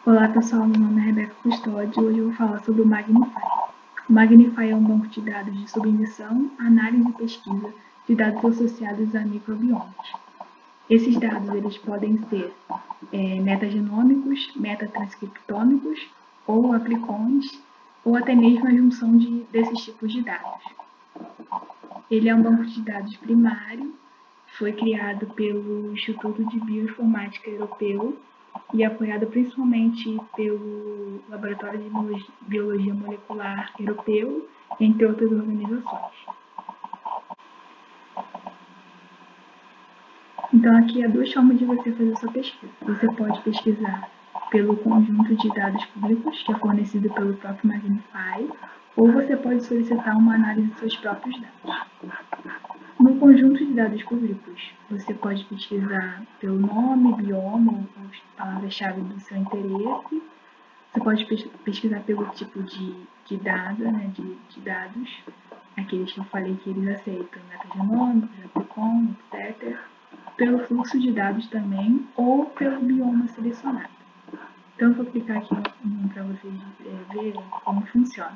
Olá pessoal, meu nome é Rebeca Custódio e hoje eu vou falar sobre o Magnify. O Magnify é um banco de dados de submissão, análise e pesquisa de dados associados a microbiomas. Esses dados eles podem ser metagenômicos, metatranscriptômicos ou aplicons, ou até mesmo a junção desses tipos de dados. Ele é um banco de dados primário, foi criado pelo Instituto de Bioinformática Europeu e apoiado principalmente pelo Laboratório de Biologia Molecular Europeu, entre outras organizações. Então, aqui há duas formas de você fazer sua pesquisa. Você pode pesquisar pelo conjunto de dados públicos, que é fornecido pelo próprio Magnify, ou você pode solicitar uma análise dos seus próprios dados. No conjunto de dados públicos, você pode pesquisar pelo nome, bioma ou palavras-chave do seu interesse. Você pode pesquisar pelo tipo de dados, aqueles que eu falei que eles aceitam, metagenômicos, aplicon, etc. Pelo fluxo de dados também, ou pelo bioma selecionado. Então, eu vou clicar aqui para vocês verem como funciona.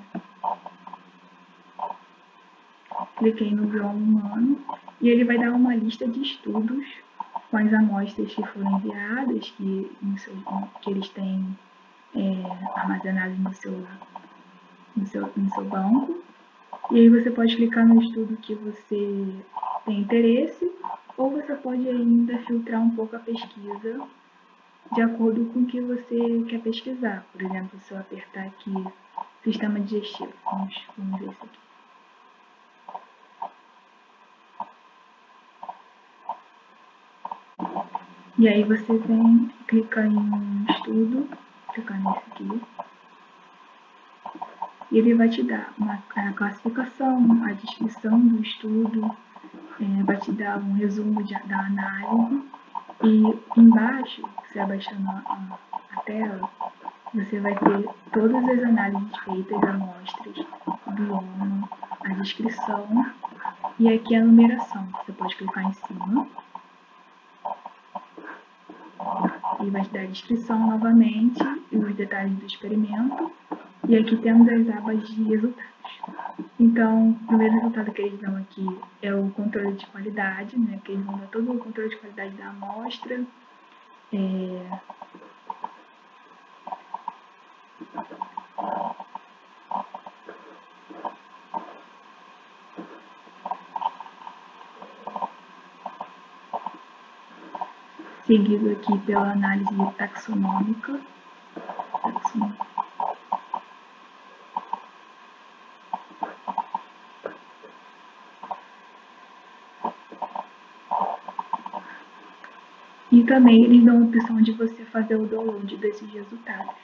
Cliquei no bioma humano e ele vai dar uma lista de estudos com as amostras que foram enviadas, que eles têm armazenados no seu banco. E aí você pode clicar no estudo que você tem interesse, ou você pode ainda filtrar um pouco a pesquisa de acordo com o que você quer pesquisar. Por exemplo, se eu apertar aqui sistema digestivo, vamos ver isso aqui. E aí você vem, clica em um estudo, clicar nesse aqui, e ele vai te dar a classificação, a descrição do estudo, vai te dar um resumo da análise, e embaixo, você abaixando a tela, você vai ter todas as análises feitas, amostras, o bioma, a descrição, e aqui a numeração. Você pode clicar em cima. E vai te dar a descrição novamente e os detalhes do experimento. E aqui temos as abas de resultados. Então, o primeiro resultado que eles dão aqui é o controle de qualidade, que eles vão dar todo o controle de qualidade da amostra. Seguido aqui pela análise taxonômica. E também eles dão a opção de você fazer o download desses resultados.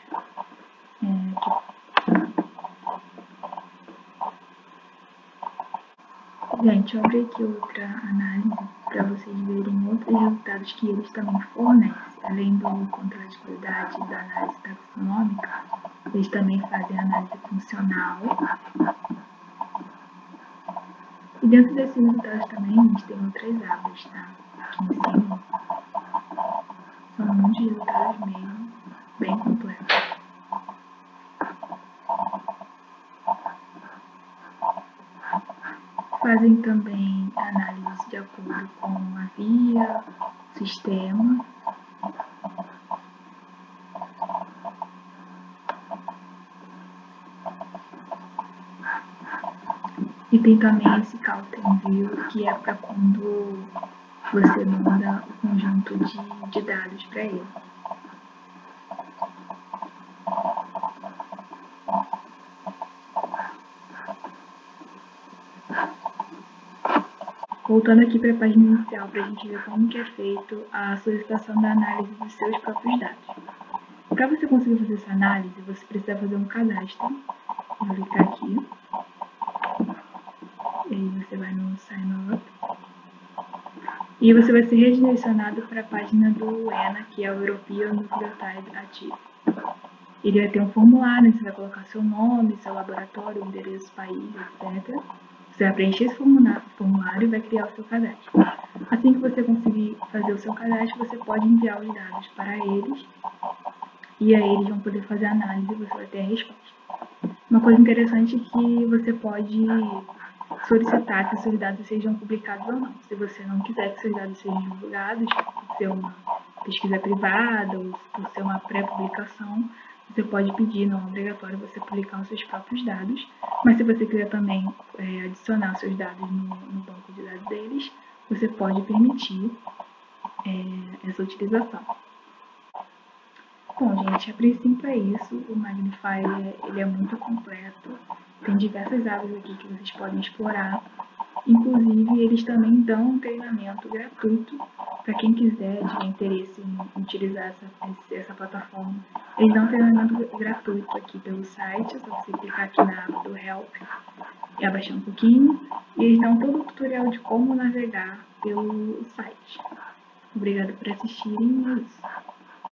Gente, eu abri aqui outra análise para vocês verem outros resultados que eles também fornecem. Além do controle de qualidade e da análise taxonômica, eles também fazem análise funcional. E dentro desses resultados também, a gente tem outras abas, tá? Aqui em cima. São muitos resultados mesmo, bem completos. Fazem também análise de acordo com a via, sistema. E tem também esse Counter View, que é para quando você manda o conjunto de dados para ele. Voltando aqui para a página inicial, para a gente ver como que é feito a solicitação da análise dos seus próprios dados. Para você conseguir fazer essa análise, você precisa fazer um cadastro. Vou clicar aqui. E aí você vai no Sign Up. E você vai ser redirecionado para a página do ENA, que é o European Nucleotide Archive. Ele vai ter um formulário, você vai colocar seu nome, seu laboratório, endereço, país, etc. Você vai preencher esse formulário e vai criar o seu cadastro. Assim que você conseguir fazer o seu cadastro, você pode enviar os dados para eles e aí eles vão poder fazer a análise e você vai ter a resposta. Uma coisa interessante é que você pode solicitar que os seus dados sejam publicados ou não. Se você não quiser que seus dados sejam divulgados, por ser uma pesquisa privada ou por ser uma pré-publicação, você pode pedir, não é obrigatório você publicar os seus próprios dados, mas se você quiser também adicionar os seus dados no banco de dados deles, você pode permitir essa utilização. Bom, gente, a princípio é isso. O Magnify ele é muito completo. Tem diversas áreas aqui que vocês podem explorar. Inclusive, eles também dão um treinamento gratuito para quem quiser, tiver interesse em utilizar essa plataforma. Eles dão um treinamento gratuito aqui pelo site, é só você clicar aqui na aba do Help e abaixar um pouquinho. E eles dão todo o tutorial de como navegar pelo site. Obrigada por assistirem e é isso.